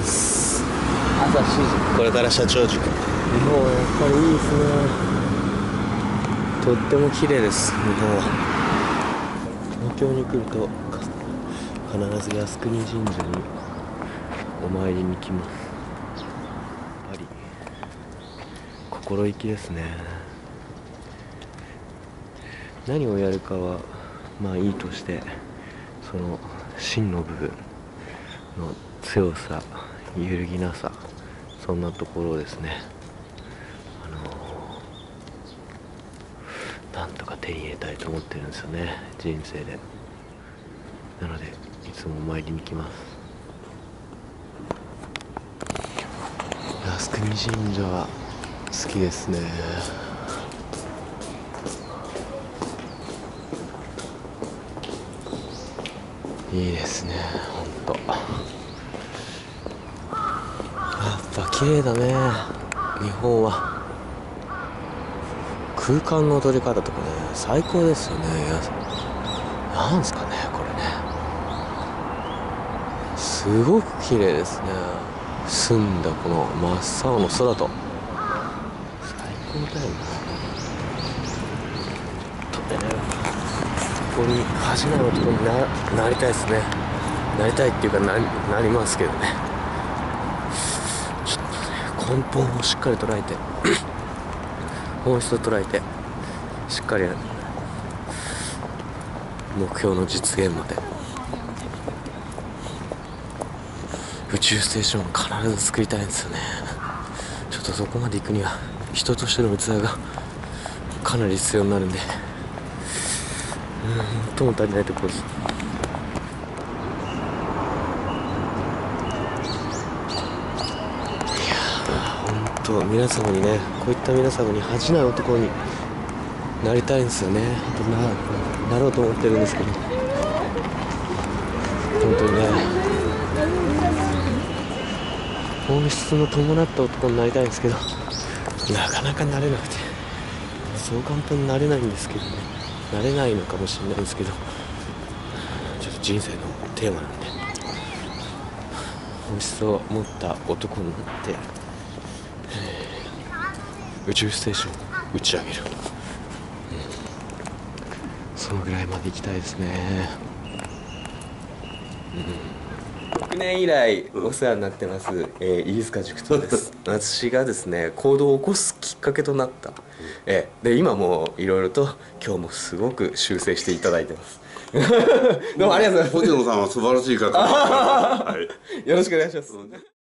です。朝7時。これから社長塾。日本はやっぱりいいですね。とっても綺麗です。日本は東京に来ると必ず靖国神社にお参りに来ます。やっぱり心意気ですね。何をやるかはまあいいとして、その芯の部分の強さ、揺るぎなさ、そんなところですね。なんとか手に入れたいと思ってるんですよね、人生で。なのでいつもお参りに来ます。靖国神社は好きですね。いいですね、ほんと。やっぱ綺麗だね、日本は。空間の取り方とかね、最高ですよね。なんすかね、これね。すごく綺麗ですね。澄んだこの真っ青の空と。最高だよね。ここに恥じない男になりたいですね。なりたいっていうかなりますけどね。ちょっとね、根本をしっかり捉えて本質を捉えて、しっかり目標の実現まで。宇宙ステーションを必ず作りたいんですよね。ちょっとそこまで行くには人としての器がかなり必要になるんで、最も足りないところです。本当皆様にね、こういった皆様に恥じない男になりたいんですよね。なろうと思ってるんですけど、本当にね、本質の伴った男になりたいんですけど、なかなかなれなくて、そう簡単になれないんですけどね。なれないのかもしれないんですけど、ちょっと人生のテーマなんで、本質を持った男になって、宇宙ステーションを打ち上げる、そのぐらいまで行きたいですね。6年以来お世話になってます、飯塚塾長です。私がですね、行動を起こすきっかけとなった、で今もいろいろと今日もすごく修正していただいてます。どうもありがとうございます。 星野さんは素晴らしい方。はい、 よろしくお願いします。